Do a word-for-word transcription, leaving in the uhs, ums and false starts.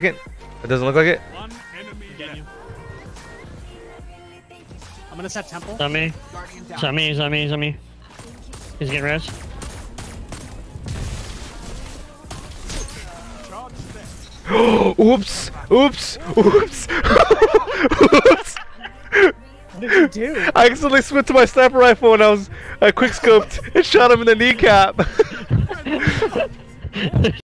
It doesn't look like it. One enemy Get you. left. I'm gonna set temple. It's on me. It's on me, it's on me, it's on me. He's getting res. Charge them. Oops! Oops! Oops! Oops! What did you do? I accidentally switched to my sniper rifle and I was I quick scoped and shot him in the kneecap.